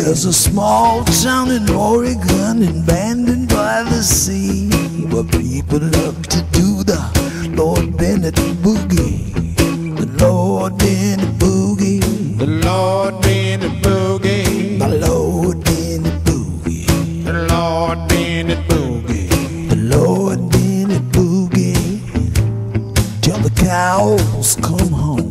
There's a small town in Oregon, in Bandon by the sea, where people love to do the Lord Bennett Boogie. The Lord Bennett Boogie. The Lord Bennett Boogie. The Lord Bennett Boogie. The Lord Bennett Boogie. The Lord Bennett Boogie. Till the cows come home.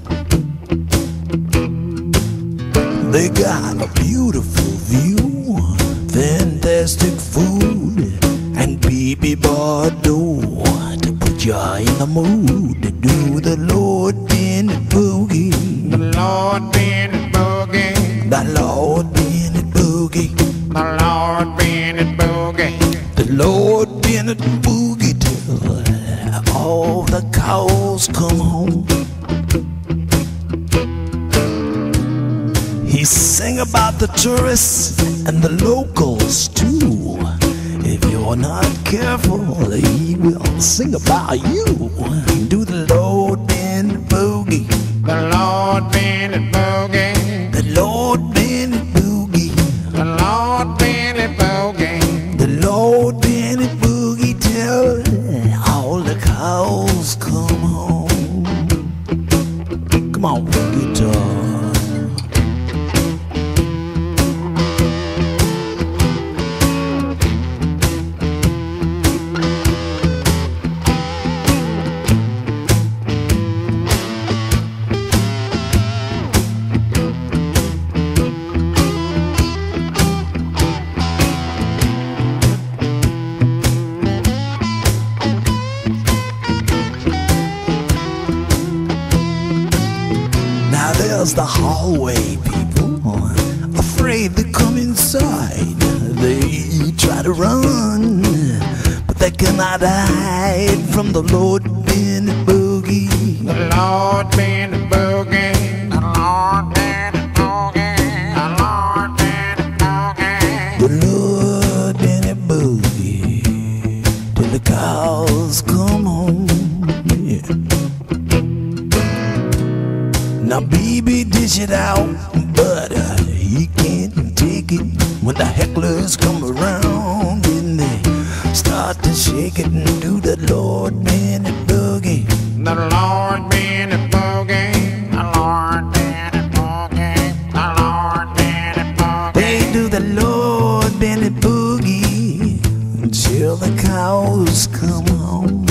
They got a beautiful view, fantastic food, and BeBe Bardot to put you in the mood to do the Lord Bennett Boogie. The Lord Bennett Boogie. The Lord Bennett Boogie. The Lord Bennett Boogie. The Lord Bennett Boogie till all the cows come home. He sang about the tourists and the locals too. If you're not careful, he will sing about you. Do the Lord Bennett Boogie. The Lord Bennett Boogie. The Lord Bennett Boogie. The Lord Bennett Boogie. The Lord Bennett Boogie till all the cows come home. Come on, guitar. Now there's the hallway people, afraid to come inside. They try to run, but they cannot hide from the Lord Bennett Boogie. The Lord Bennett Boogie. The Lord Bennett Boogie. The Lord Bennett Boogie. The Lord Bennett Boogie till the cows come home. Yeah. Now BeBe dish it out, but he can't take it when the hecklers come around and they start to shake it and do the Lord Bennett Boogie. The Lord Bennett Boogie. The Lord Bennett Boogie. The Lord Bennett Boogie. They do the Lord Bennett Boogie until the cows come home.